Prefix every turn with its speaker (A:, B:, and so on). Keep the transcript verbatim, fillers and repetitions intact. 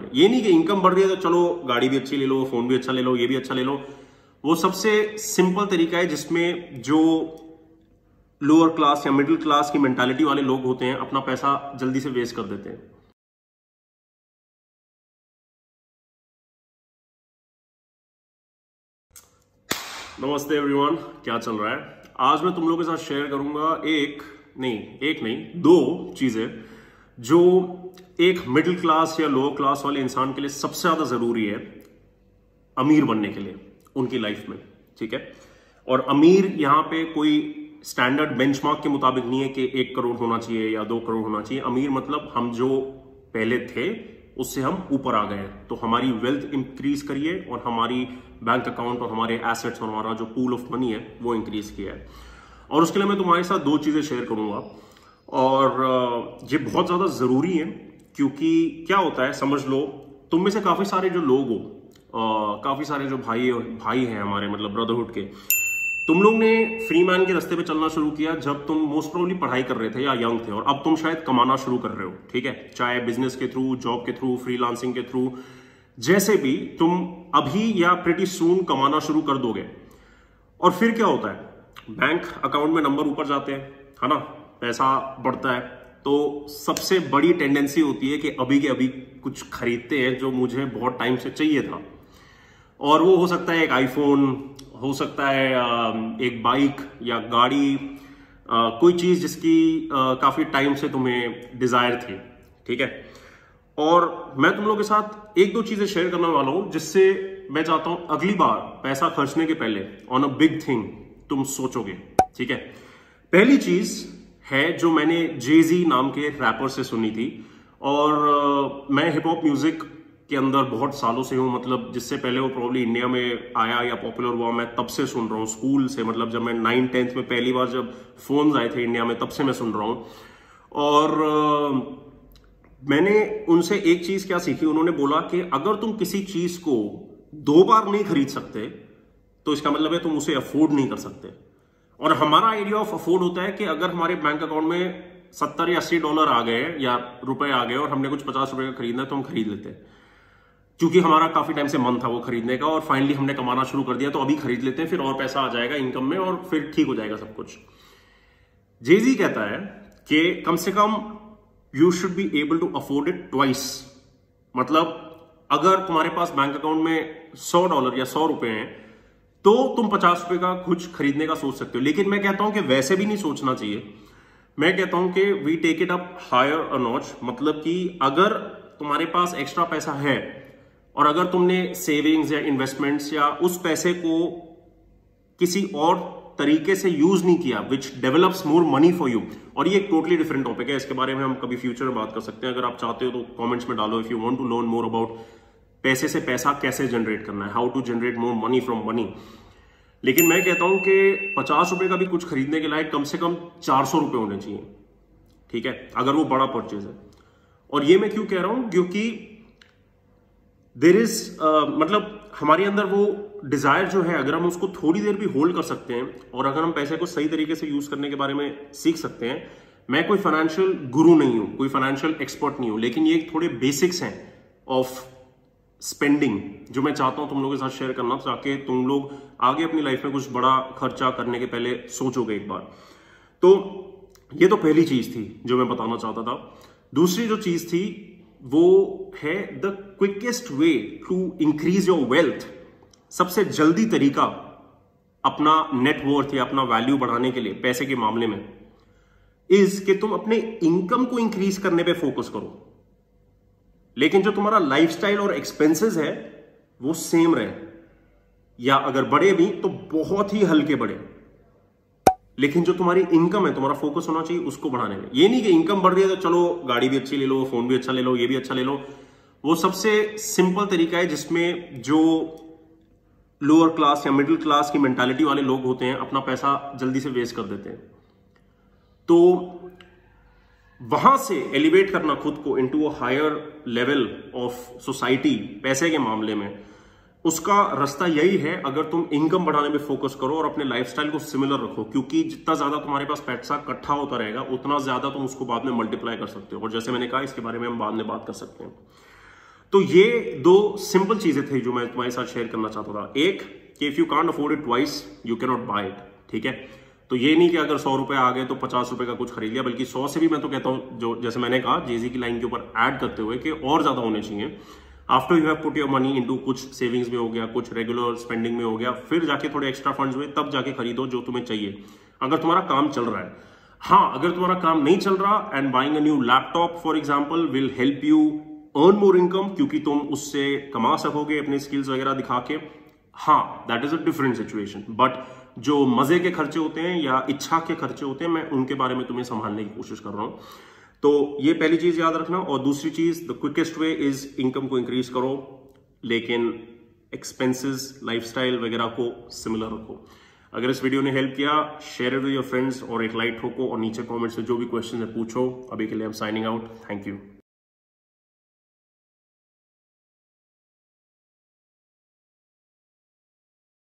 A: ये नहीं कि इनकम बढ़ रही है तो चलो गाड़ी भी अच्छी ले लो, फोन भी अच्छा ले लो, ये भी अच्छा ले लो। वो सबसे सिंपल तरीका है जिसमें जो लोअर क्लास या मिडिल क्लास की मेंटालिटी वाले लोग होते हैं अपना पैसा जल्दी से वेस्ट कर देते हैं। नमस्ते एवरीवन, क्या चल रहा है? आज मैं तुम लोगों के साथ शेयर करूंगा एक नहीं एक नहीं दो चीजें जो एक मिडिल क्लास या लोअर क्लास वाले इंसान के लिए सबसे ज्यादा जरूरी है अमीर बनने के लिए उनकी लाइफ में। ठीक है, और अमीर यहां पे कोई स्टैंडर्ड बेंचमार्क के मुताबिक नहीं है कि एक करोड़ होना चाहिए या दो करोड़ होना चाहिए। अमीर मतलब हम जो पहले थे उससे हम ऊपर आ गए, तो हमारी वेल्थ इंक्रीज करिए और हमारी बैंक अकाउंट और हमारे एसेट्स और हमारा जो पूल ऑफ मनी है वो इंक्रीज किया है। और उसके लिए मैं तुम्हारे साथ दो चीजें शेयर करूंगा और ये बहुत ज्यादा जरूरी है, क्योंकि क्या होता है समझ लो, तुम में से काफी सारे जो लोग हो, काफी सारे जो भाई भाई हैं हमारे, मतलब ब्रदरहुड के, तुम लोग ने फ्री मैन के रास्ते पे चलना शुरू किया जब तुम मोस्ट प्रोबेबली पढ़ाई कर रहे थे या यंग थे, और अब तुम शायद कमाना शुरू कर रहे हो। ठीक है, चाहे बिजनेस के थ्रू, जॉब के थ्रू, फ्रीलांसिंग के थ्रू, जैसे भी तुम अभी या प्रिटी सून कमाना शुरू कर दोगे। और फिर क्या होता है, बैंक अकाउंट में नंबर ऊपर जाते हैं, है ना, पैसा बढ़ता है, तो सबसे बड़ी टेंडेंसी होती है कि अभी के अभी कुछ खरीदते हैं जो मुझे बहुत टाइम से चाहिए था। और वो हो सकता है एक आईफोन, हो सकता है एक बाइक या गाड़ी, कोई चीज जिसकी काफी टाइम से तुम्हें डिजायर थी। ठीक है, और मैं तुम लोगों के साथ एक दो चीजें शेयर करने वाला हूं जिससे मैं चाहता हूं अगली बार पैसा खर्चने के पहले ऑन अ बिग थिंग तुम सोचोगे। ठीक है, पहली चीज है जो मैंने जेजी नाम के रैपर से सुनी थी, और मैं हिप हॉप म्यूजिक के अंदर बहुत सालों से हूं, मतलब जिससे पहले वो प्रोबेबली इंडिया में आया या पॉपुलर हुआ, मैं तब से सुन रहा हूं, स्कूल से, मतलब जब मैं नाइन टेंथ में पहली बार जब फोन्स आए थे इंडिया में तब से मैं सुन रहा हूं। और uh, मैंने उनसे एक चीज क्या सीखी, उन्होंने बोला कि अगर तुम किसी चीज को दो बार नहीं खरीद सकते तो इसका मतलब है तुम उसे अफोर्ड नहीं कर सकते। और हमारा आइडिया ऑफ अफोर्ड होता है कि अगर हमारे बैंक अकाउंट में सत्तर या अस्सी डॉलर आ गए या रुपए आ गए और हमने कुछ पचास रुपए का खरीदना है तो हम खरीद लेते हैं, क्योंकि हमारा काफी टाइम से मन था वो खरीदने का, और फाइनली हमने कमाना शुरू कर दिया तो अभी खरीद लेते हैं, फिर और पैसा आ जाएगा इनकम में और फिर ठीक हो जाएगा सब कुछ। जेजी कहता है कि कम से कम you should be able to afford it twice. मतलब अगर तुम्हारे पास बैंक अकाउंट में सौ डॉलर या सौ रुपए हैं तो तुम पचास रुपए का कुछ खरीदने का सोच सकते हो। लेकिन मैं कहता हूं कि वैसे भी नहीं सोचना चाहिए। मैं कहता हूं कि we take it up higher a notch, मतलब कि अगर तुम्हारे पास एक्स्ट्रा पैसा है और अगर तुमने सेविंग्स या इन्वेस्टमेंट्स या उस पैसे को किसी और तरीके से यूज नहीं किया which develops more money for you, और ये एक टोटली डिफरेंट टॉपिक है, इसके बारे में हम कभी फ्यूचर में बात कर सकते हैं। अगर आप चाहते हो तो कमेंट्स में डालो, if you want to learn more about पैसे से पैसा कैसे जनरेट करना है, how to generate more money from money. लेकिन मैं कहता हूं कि पचास रुपए का भी कुछ खरीदने के लायक कम से कम चार सौ रुपए होने चाहिए। ठीक है, अगर वो बड़ा परचेज है। और ये मैं क्यों कह रहा हूं, क्योंकि देर इज uh, मतलब हमारे अंदर वो डिजायर जो है, अगर हम उसको थोड़ी देर भी होल्ड कर सकते हैं और अगर हम पैसे को सही तरीके से यूज करने के बारे में सीख सकते हैं। मैं कोई फाइनेंशियल गुरु नहीं हूं, कोई फाइनेंशियल एक्सपर्ट नहीं हूं, लेकिन ये थोड़े बेसिक्स हैं ऑफ स्पेंडिंग जो मैं चाहता हूं तुम लोगों के साथ शेयर करना, ताकि तुम लोग आगे अपनी लाइफ में कुछ बड़ा खर्चा करने के पहले सोचोगे एक बार। तो ये तो पहली चीज थी जो मैं बताना चाहता था। दूसरी जो चीज थी वो है the quickest way to increase your wealth. सबसे जल्दी तरीका अपना नेटवर्थ या अपना वैल्यू बढ़ाने के लिए पैसे के मामले में इज कि तुम अपने इनकम को इंक्रीज करने पे फोकस करो, लेकिन जो तुम्हारा लाइफस्टाइल और एक्सपेंसेस है वो सेम रहे, या अगर बढ़े भी तो बहुत ही हल्के बढ़े। लेकिन जो तुम्हारी इनकम है, तुम्हारा फोकस होना चाहिए उसको बढ़ाने में। ये नहीं कि इनकम बढ़ रही है तो चलो गाड़ी भी अच्छी ले लो, फोन भी अच्छा ले लो, ये भी अच्छा ले लो। वो सबसे सिंपल तरीका है जिसमें जो लोअर क्लास या मिडिल क्लास की मेंटालिटी वाले लोग होते हैं अपना पैसा जल्दी से वेस्ट कर देते हैं। तो वहां से एलिवेट करना खुद को into a higher level of society पैसे के मामले में, उसका रास्ता यही है, अगर तुम इनकम बढ़ाने पे फोकस करो और अपने लाइफस्टाइल को सिमिलर रखो, क्योंकि जितना ज्यादा तुम्हारे पास पैसा इकट्ठा होता रहेगा उतना ज्यादा तुम उसको बाद में मल्टीप्लाई कर सकते हो। और जैसे मैंने कहा, इसके बारे में हम बाद में बात कर सकते हैं। तो ये दो सिंपल चीजें थी जो मैं तुम्हारे साथ शेयर करना चाहता था। एक कि if you can't afford it twice you can not buy it, ठीक है। तो ये नहीं कि अगर सौ रुपए आ गए तो पचास रुपए का कुछ खरीद लिया, बल्कि सौ से भी मैं तो कहता हूं, जो जैसे मैंने कहा जेजी की लाइन के ऊपर ऐड करते हुए, कि और ज्यादा होने चाहिए। After you have put your money into, कुछ सेविंग्स में हो गया, कुछ रेगुलर स्पेंडिंग में हो गया, फिर जाके थोड़े एक्स्ट्रा फंड्स हुए, तब जाके खरीदो जो तुम्हें चाहिए, अगर तुम्हारा काम चल रहा है। हाँ, अगर तुम्हारा काम नहीं चल रहा and buying a new laptop for example will help you earn more income, क्योंकि तुम उससे कमा सकोगे अपने स्किल्स वगैरह दिखा के। हाँ, that is a different situation. But जो मजे के खर्चे होते हैं या इच्छा के खर्चे होते हैं, मैं उनके बारे में तुम्हें संभालने की कोशिश कर रहा हूं। तो ये पहली चीज याद रखना। और दूसरी चीज, the quickest way is income को इंक्रीज करो, लेकिन एक्सपेंसेस, लाइफस्टाइल वगैरह को सिमिलर रखो। अगर इस वीडियो ने हेल्प किया, share it with your friends और एक लाइक ठोको, और नीचे कमेंट से जो भी क्वेश्चन है पूछो। अभी के लिए I am signing out. Thank you.